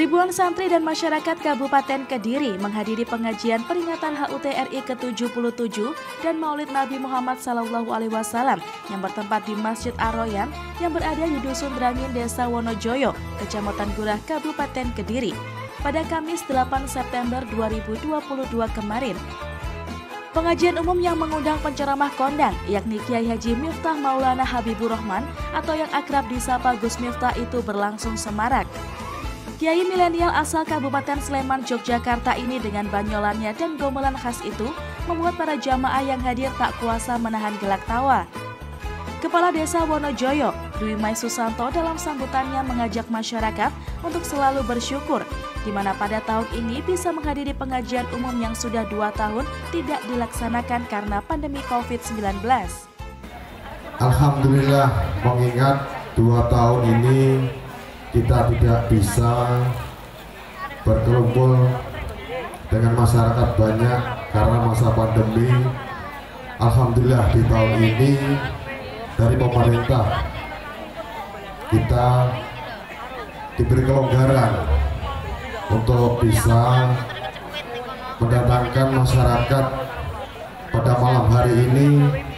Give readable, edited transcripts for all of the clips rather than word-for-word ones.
Ribuan santri dan masyarakat Kabupaten Kediri menghadiri pengajian peringatan HUT RI ke-77 dan Maulid Nabi Muhammad SAW yang bertempat di Masjid Ar-Royan yang berada di Dusun Drangin, Desa Wonojoyo, Kecamatan Gurah, Kabupaten Kediri, pada Kamis 8 September 2022 kemarin. Pengajian umum yang mengundang penceramah kondang, yakni Kiai Haji Miftah Maulana Habibur Rahman atau yang akrab disapa Gus Miftah itu berlangsung semarak. Kiai milenial asal Kabupaten Sleman, Yogyakarta ini dengan banyolannya dan gomelan khas itu membuat para jamaah yang hadir tak kuasa menahan gelak tawa. Kepala Desa Wonojoyo, Dwi Mai Susanto dalam sambutannya mengajak masyarakat untuk selalu bersyukur, di mana pada tahun ini bisa menghadiri pengajian umum yang sudah 2 tahun tidak dilaksanakan karena pandemi COVID-19. Alhamdulillah, mengingat 2 tahun ini kita tidak bisa berkerumpul dengan masyarakat banyak karena masa pandemi. Alhamdulillah di tahun ini dari pemerintah kita diberi kelonggaran untuk bisa mendatangkan masyarakat pada malam hari ini,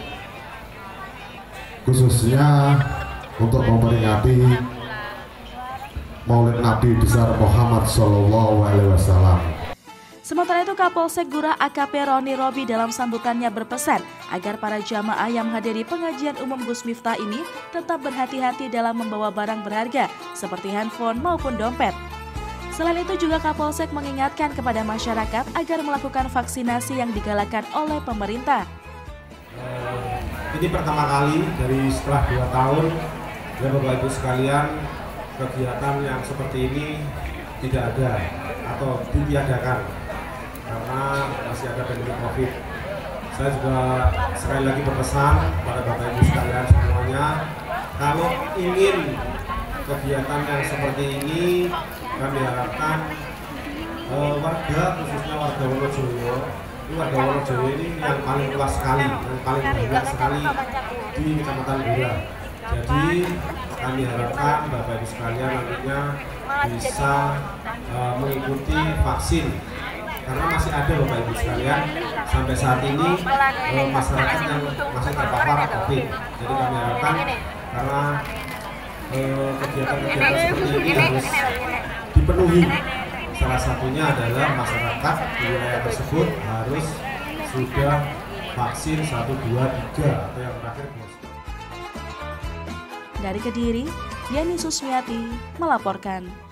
khususnya untuk memperingati Maulid Nabi besar Muhammad SAW. Sementara itu, Kapolsek Gurah AKP Roni Robi dalam sambutannya berpesan agar para jamaah yang menghadiri pengajian umum Gus Miftah ini tetap berhati-hati dalam membawa barang berharga seperti handphone maupun dompet. Selain itu juga Kapolsek mengingatkan kepada masyarakat agar melakukan vaksinasi yang digalakan oleh pemerintah. Ini pertama kali dari setelah 2 tahun, ya Bapak Ibu sekalian, kegiatan yang seperti ini tidak ada atau ditiadakan karena masih ada pandemi COVID. Saya juga sekali lagi berpesan pada Bapak Ibu sekalian semuanya, kalau ingin kegiatan yang seperti ini, kami harapkan warga, khususnya warga Wonojoyo, ini yang paling luas sekali, yang paling banyak sekali di Kecamatan Gurah. Jadi kami harapkan Bapak Ibu sekalian nantinya bisa mengikuti vaksin, karena masih ada Bapak Ibu sekalian sampai saat ini masyarakat yang masih terpapar COVID. Jadi kami harapkan karena kegiatan-kegiatan seperti ini harus dipenuhi. Salah satunya adalah masyarakat di wilayah tersebut harus sudah vaksin 1, 2, 3 atau yang terakhir booster. Dari Kediri, Yani Susmiati melaporkan.